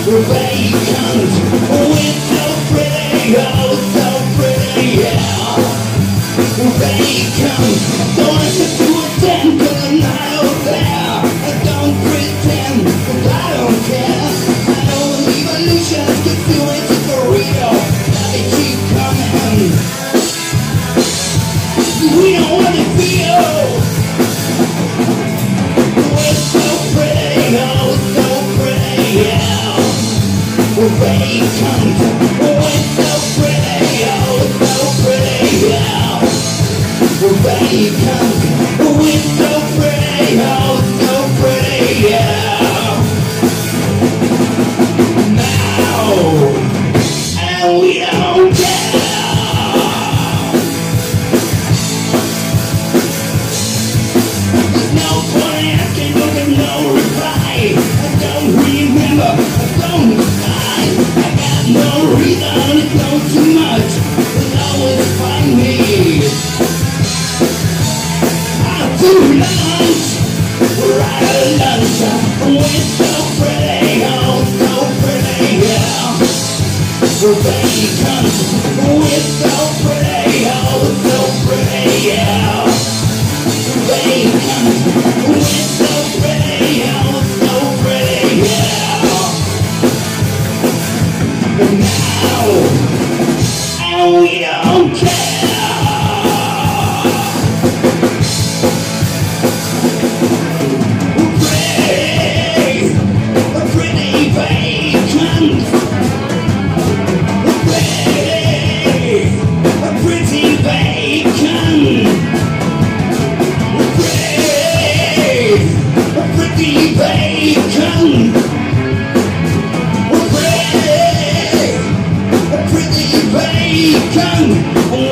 Vacant, with so pretty, oh so pretty, yeah. Vacant, don't listen to a damn cause I'm not out there. I don't pretend, cause I don't care. I know evolution's good feelings is for real. Now they keep coming. We don't want to feel. We're so pretty, oh so pretty, yeah. Vacant, we're so pretty, oh so pretty, yeah. Vacant, we're so pretty, oh so pretty, yeah. Now, and we don't care. There's no point asking, but there's no reply. I don't remember, I don't. No reason, it's not too much, but always find me. After lunch, we're out of lunch. We're so pretty, oh so pretty, yeah. We're vacant, we're so pretty, oh so pretty, yeah. Vacant, we're so pretty, oh so pretty, yeah. Now, and we don't care. Pretty, pretty vacant. Pretty, pretty vacant. Pretty vacant. Vacant,